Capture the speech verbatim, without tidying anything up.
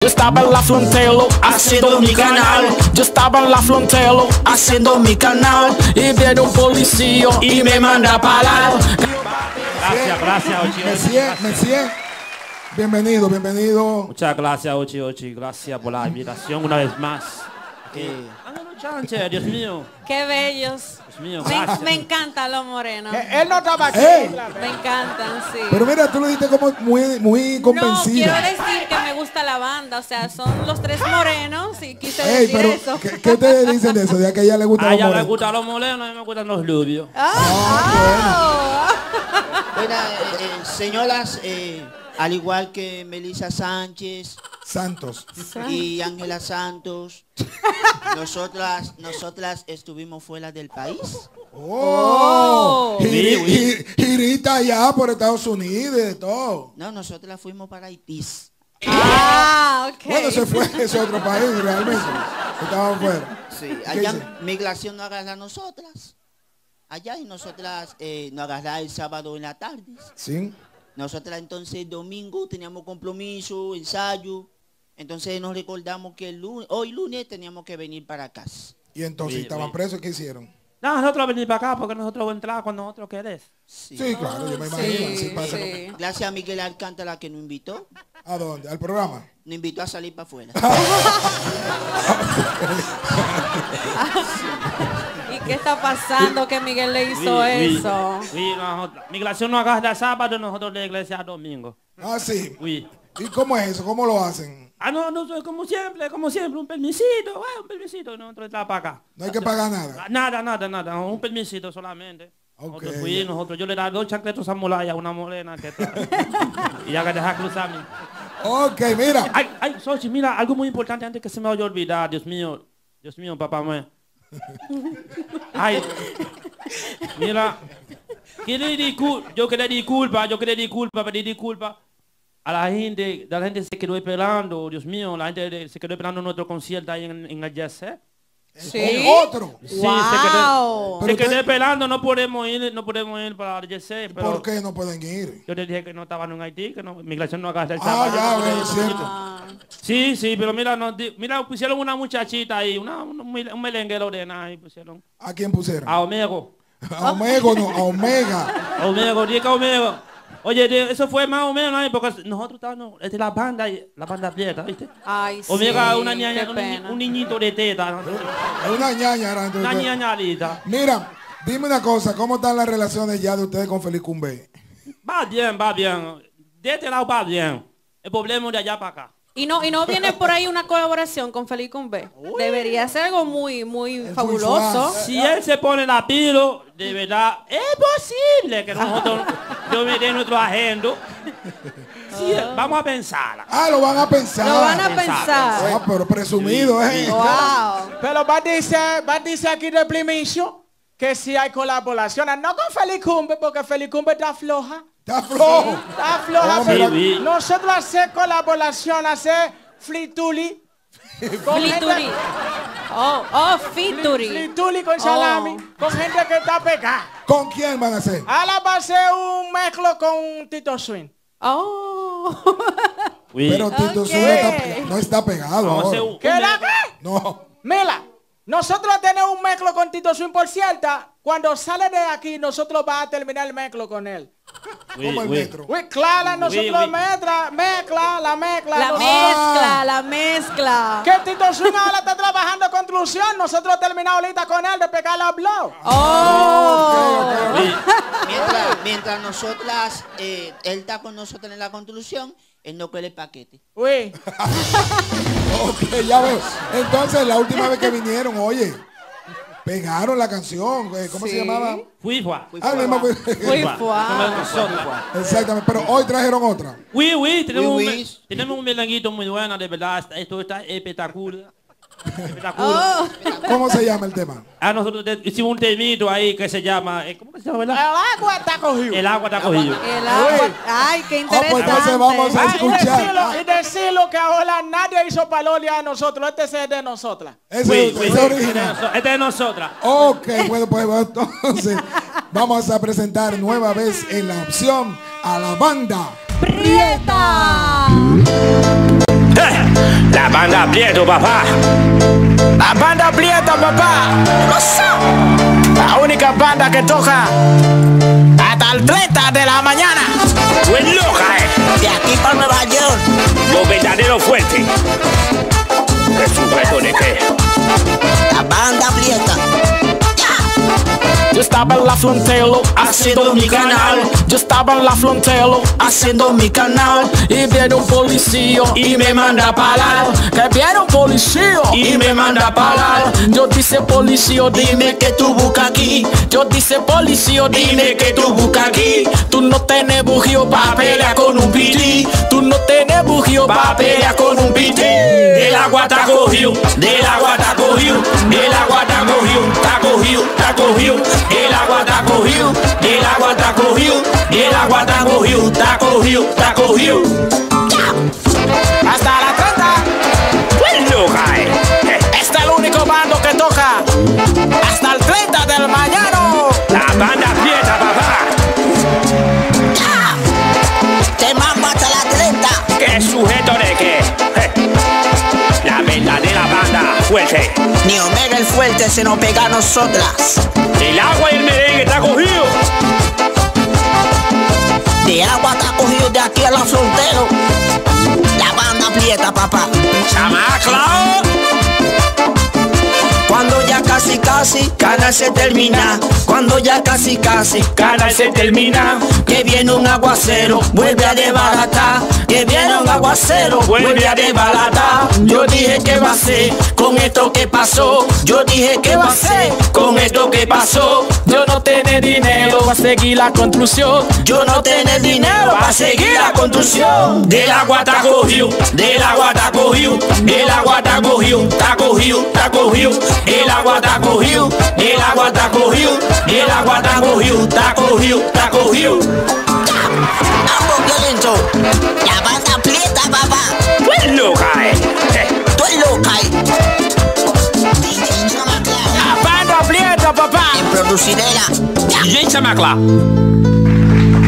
estaba en la frontera haciendo mi canal. Yo estaba en la frontera haciendo mi canal. Y viene un policía y me manda a parar. Gracias, gracias, Ochi. Monsieur, Monsieur, bienvenido, bienvenido. Muchas gracias, Ochi, Ochi. Gracias por la invitación una vez más. Eh. Chanche, Dios mío. Qué bellos. Dios mío, Me, gracias. me encantan los morenos. Eh, él no estaba aquí. Ey. Me encantan, sí. Pero mira, tú lo dijiste como muy, muy No, convencida. quiero decir que me gusta la banda. O sea, son los tres morenos y quise Ey, decir pero eso. ¿qué, ¿qué ustedes dicen de eso? De que a ella le gusta A los ella le morenos. gustan los morenos, a mí me gustan los rubios. Ah, Bueno, eh, eh, señoras, eh, al igual que Melissa Sánchez Santos. y Ángela Santos, nosotras, nosotras estuvimos fuera del país. Oh, Oh. Giri- Sí, oui. gi- girita allá por Estados Unidos y de todo. No, nosotras fuimos para Haití. ah, ok. Bueno, se fue a ese otro país realmente. Estaban fuera. Sí, ¿Qué allá dice? migración nos agarra a nosotras. Allá y nosotras eh, nos agarra el sábado en la tarde. Sí. Nosotras entonces el domingo teníamos compromiso, ensayo. Entonces nos recordamos que el lunes, hoy lunes teníamos que venir para casa. Y entonces Oui, estaban oui. presos, ¿qué hicieron? No, nosotros venimos para acá porque nosotros vamos a entrar cuando nosotros querés. Sí. Sí, claro, yo me imagino. Así pasa. sí. Gracias a Miguel Alcántara que nos invitó. ¿A dónde? ¿Al programa? Nos invitó a salir para afuera. ¿Y qué está pasando que Miguel le hizo Oui, oui. eso? Oui, nosotros- migración nos agarra el sábado, nosotros la iglesia el domingo. Ah, sí. Oui. ¿Y cómo es eso? ¿Cómo lo hacen? Ah, no, no, soy como siempre, como siempre, un permisito, eh, un permisito, nosotros entramos para acá. No hay que pagar nada. Nada, nada, nada, un permisito solamente. Ok. Nosotros fui, nosotros, yo le daba dos chancletos a Mulaya, una morena que está. Y ya que deja cruzarme. Ok, mira. Ay, ay, Xochitl, mira, algo muy importante antes que se me vaya a olvidar, Dios mío, Dios mío, papá mío. Ay, mira, quiero disculpa, yo quiero disculpa, yo quiero disculpa, pedir disculpa a la gente, la gente se quedó esperando, Dios mío, la gente se quedó esperando nuestro concierto ahí en, en el Jazz. Sí. Otro. Sí, Wow. se quedó, se Pero quedó usted- esperando, no podemos ir, no podemos ir para el Jazz, pero ¿Por qué no pueden ir? yo les dije que no estaban en Haití, que no, migración no agarra el Ah, sábado. ya, bueno, es cierto. Ah, Sí, sí, pero mira, nos di- mira, pusieron una muchachita ahí, una, un, un melenguero de nada, ahí pusieron. ¿A quién pusieron? A Omego. A Omega, no, a Omega. A Omego, diga Omego. Oye, de- eso fue más o menos, ¿no? Porque nosotros estábamos, es de la banda, y- la banda prieta, ¿viste? Ay, sí. Omega, una qué niña, un, ni- pena. un niñito de teta, ¿no? Es una ñaña. ahora, entonces. Una ñañalita. Mira, dime una cosa. ¿Cómo están las relaciones ya de ustedes con Feliz Cumbe? Va bien, va bien. De este lado va bien. El problema es de allá para acá. Y no, y no viene por ahí una colaboración con Feliz Cumbe. Debería ser algo muy, muy muy fabuloso. suave. Si él se pone la pilo, de verdad, es posible que nosotros, yo me dé nuestro agendo. Sí, vamos a pensarla. Ah, lo van a pensar. Lo van a pensar, pensar. Ah, pero presumido, ¿eh? Wow. Pero va a decir, va a decir aquí de primicio que si hay colaboraciones, no con Feliz Cumbe, porque Feliz Cumbe está floja. Está flojo. Está floja, Oh, pero sí, sí. nosotros hacer colaboración, hacer flituli. con Flituri. gente- Oh, oh, Fituri. Flituli con salami, Oh. con gente que está pegada. ¿Con quién van a hacer? Ahora va a ser un mezclo con Tito Swing. Oh. Oui. Pero Tito Ok. Swing no está, no está pegado. Vamos a hacer ahora. un- ¿Qué era qué? No. Mira, nosotros tenemos un mezclo con Tito Swing, por cierto. Cuando sale de aquí, nosotros vamos a terminar el mezclo con él. Oui, Como el oui. metro. Uy, claro, nosotros oui. mezcla, mezcla, la mezcla. La nosotros- mezcla, la mezcla. Que Tito Swing ahora está trabajando en construcción. Nosotros terminamos ahorita con él de pegar la blog. Oh. Oui. Mientras, mientras nosotras, eh, él está con nosotros en la construcción, él no quiere el paquete. Uy, Ok, ya veo. Entonces, la última vez que vinieron, oye, pegaron la canción. eh, ¿Cómo Sí. se llamaba? Fui, fue. Ah, no, no, Muy Fue. fuerte. Somos nosotros. Exactamente, pero hoy trajeron otra. Oui, oui, tenemos, Oui, un, oui. me- tenemos un melanguito muy bueno, de verdad. Esto está espectacular. Espectacular. Oh. ¿Cómo se llama el tema? Ah, nosotros te- hicimos un temito ahí que se llama, eh, ¿cómo que se llama, el verdad? agua está cogido. El agua está cogido. El agua. Ay, qué Ah, pues interesante. entonces vamos a Ah, y escuchar. decirlo, y decirlo que ahora nadie hizo palolia a nosotros. Este es de nosotras. Ese Oui, ese oui, es sí. original. Este es de nosotras. Ok, bueno, pues entonces vamos a presentar nueva vez en la opción a la banda. Prieta. Hey, banda Prieto, papá. La banda Prieta, papá. La única banda que toca hasta el treinta de la mañana. Tú eres loca, eh. De aquí para Nueva York. Los verdaderos fuertes. ¿Qué sujeto de qué? La banda Prieta. Yo estaba en la frontera haciendo mi canal. Yo estaba en la frontera haciendo mi canal. Y viene un policía y me manda a parar. Que viene un policía y me manda a parar. Yo dice policía, dime que tú buscas aquí. Yo dice policía, dime que tú buscas aquí. Tú no tienes bugio pa' pelear con un piti. Tú no tienes bugio pa' pelear con un piti. El agua te ha cogido, del agua te ha cogido, el agua te ha cogido, te ha cogido, te ha cogido. El agua te ha cogido, el agua te ha cogido, el agua te ha cogido, te ha cogido, te ha cogido. Hasta la treinta. Pues loca, eh. Este es el único bando que toca hasta el treinta del mañana. La banda Prieta, papá. Te mando hasta la treinta. ¿Qué sujeto de qué? Eh. La verdadera banda fuerte. Ni Omega el fuerte se nos pega a nosotras. El agua y el merengue te ha cogido. De agua te ha cogido de aquí a la frontera. La banda Prieta, papá. Chamacla. Cuando ya casi casi canal se termina. Cuando ya casi casi Canal se termina. que viene un aguacero, vuelve a desbaratar. Que viene un aguacero, vuelve a desbaratar. Yo dije que va a ser con esto que pasó. Yo dije que va a ser con esto que pasó. Yo no tengo dinero para seguir la construcción. Yo no tengo dinero para seguir la construcción. Del agua te ha cogido, del agua te ha cogido, el agua te ha cogido, te ha cogido, te ha cogido. El agua te ha cogido, el agua te ha cogido, el agua te ha cogido, te ha cogido, te ha cogido. Vamos violento. La banda Prieta, papá. Pues loca, eh. Eh. Tú eres loca, eh. D J Chamacla. La banda Prieta, papá. En producidera. D J Chamacla.